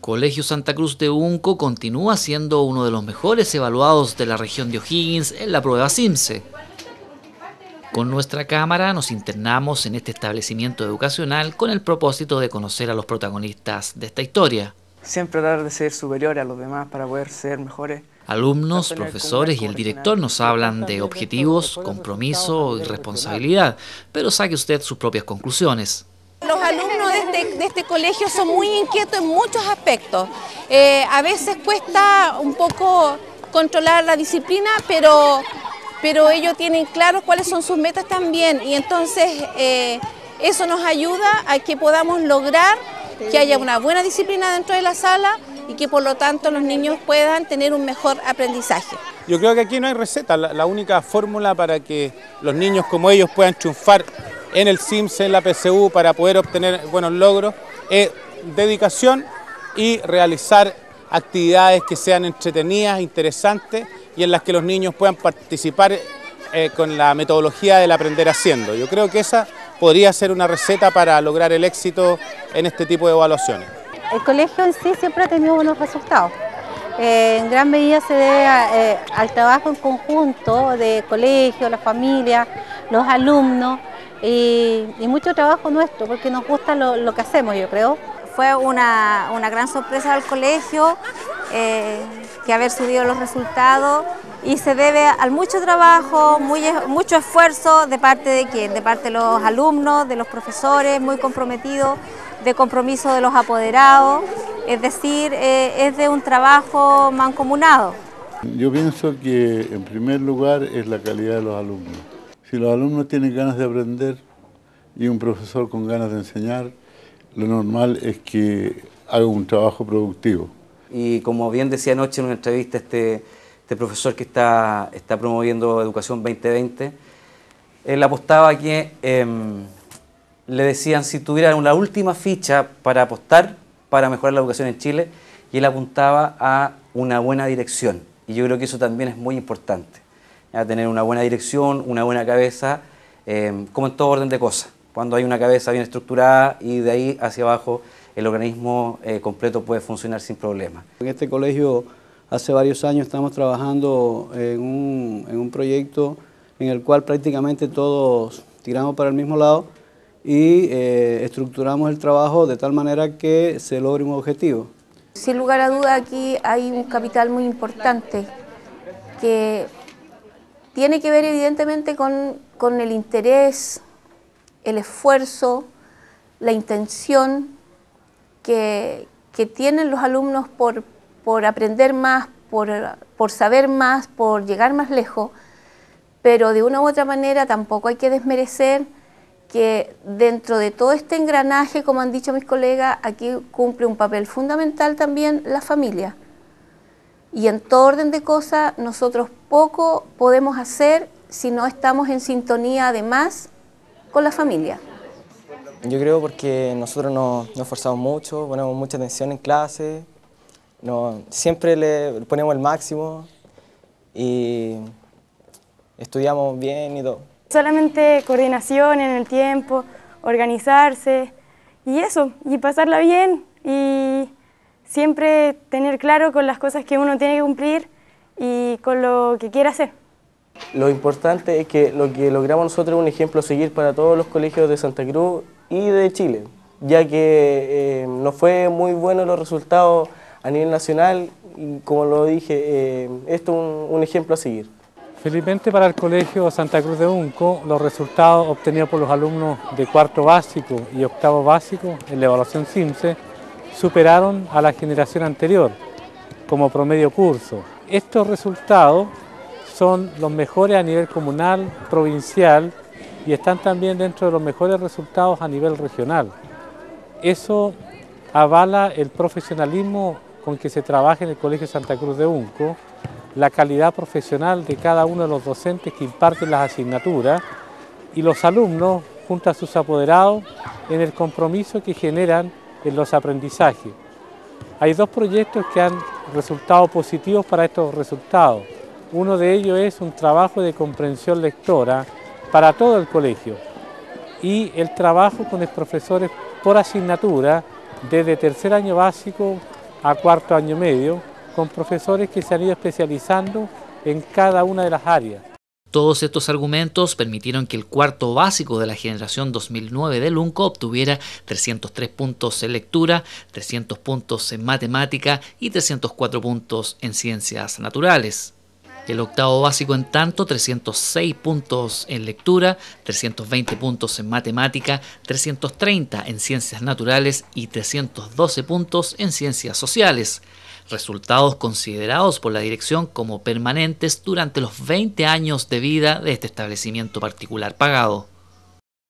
Colegio Santa Cruz de Unco continúa siendo uno de los mejores evaluados de la región de O'Higgins en la prueba CIMSE. Con nuestra cámara nos internamos en este establecimiento educacional con el propósito de conocer a los protagonistas de esta historia. Siempre tratar de ser superior a los demás para poder ser mejores. Alumnos, profesores y el director nos hablan de objetivos, compromiso y responsabilidad, pero saque usted sus propias conclusiones. Los alumnos de este colegio son muy inquietos en muchos aspectos. A veces cuesta un poco controlar la disciplina, pero ellos tienen claro cuáles son sus metas también, y entonces eso nos ayuda a que podamos lograr que haya una buena disciplina dentro de la sala y que por lo tanto los niños puedan tener un mejor aprendizaje. Yo creo que aquí no hay receta, la única fórmula para que los niños como ellos puedan triunfar en el CIMSE, en la PSU, para poder obtener buenos logros, es dedicación y realizar actividades que sean entretenidas, interesantes y en las que los niños puedan participar con la metodología del aprender haciendo. Yo creo que esa podría ser una receta para lograr el éxito en este tipo de evaluaciones. El colegio en sí siempre ha tenido buenos resultados. En gran medida se debe al trabajo en conjunto de colegio, la familia, los alumnos y mucho trabajo nuestro, porque nos gusta lo que hacemos, yo creo. Fue una gran sorpresa del colegio que haber subido los resultados, y se debe al mucho trabajo, mucho esfuerzo de parte de quién, de parte de los alumnos, de los profesores, muy comprometidos, de compromiso de los apoderados, es decir, es de un trabajo mancomunado. Yo pienso que en primer lugar es la calidad de los alumnos. Si los alumnos tienen ganas de aprender y un profesor con ganas de enseñar, lo normal es que haga un trabajo productivo. Y como bien decía anoche en una entrevista este profesor que está promoviendo Educación 2020, él apostaba que le decían si tuviera una última ficha para apostar para mejorar la educación en Chile, y él apuntaba a una buena dirección. Y yo creo que eso también es muy importante, ¿ya? Tener una buena dirección, una buena cabeza, como en todo orden de cosas. Cuando hay una cabeza bien estructurada y de ahí hacia abajo el organismo completo puede funcionar sin problema. En este colegio hace varios años estamos trabajando en un proyecto en el cual prácticamente todos tiramos para el mismo lado y estructuramos el trabajo de tal manera que se logre un objetivo. Sin lugar a duda aquí hay un capital muy importante que tiene que ver evidentemente con el interés, el esfuerzo, la intención que tienen los alumnos por aprender más, por saber más, por llegar más lejos, pero de una u otra manera tampoco hay que desmerecer que dentro de todo este engranaje, como han dicho mis colegas, aquí cumple un papel fundamental también la familia. Y en todo orden de cosas nosotros poco podemos hacer si no estamos en sintonía además con la familia. Yo creo porque nosotros nos esforzamos mucho, ponemos mucha atención en clase, siempre le ponemos el máximo y estudiamos bien y todo. Solamente coordinación en el tiempo, organizarse y eso, y pasarla bien y siempre tener claro con las cosas que uno tiene que cumplir y con lo que quiere hacer. Lo importante es que lo que logramos nosotros es un ejemplo a seguir para todos los colegios de Santa Cruz y de Chile, ya que no fue muy buenos los resultados a nivel nacional y, como lo dije, esto es un ejemplo a seguir. Felizmente para el Colegio Santa Cruz de Unco, los resultados obtenidos por los alumnos de cuarto básico y octavo básico en la evaluación CIMSE superaron a la generación anterior como promedio curso. Estos resultados son los mejores a nivel comunal, provincial, y están también dentro de los mejores resultados a nivel regional. Eso avala el profesionalismo con que se trabaja en el Colegio Santa Cruz de Unco, la calidad profesional de cada uno de los docentes que imparten las asignaturas y los alumnos, junto a sus apoderados, en el compromiso que generan en los aprendizajes. Hay dos proyectos que han resultado positivos para estos resultados. Uno de ellos es un trabajo de comprensión lectora para todo el colegio y el trabajo con los profesores por asignatura desde tercer año básico a cuarto año medio, con profesores que se han ido especializando en cada una de las áreas. Todos estos argumentos permitieron que el cuarto básico de la generación 2009 del UNCO obtuviera 303 puntos en lectura, 300 puntos en matemática y 304 puntos en ciencias naturales. El octavo básico, en tanto, 306 puntos en lectura, 320 puntos en matemática, 330 en ciencias naturales y 312 puntos en ciencias sociales. Resultados considerados por la dirección como permanentes durante los 20 años de vida de este establecimiento particular pagado.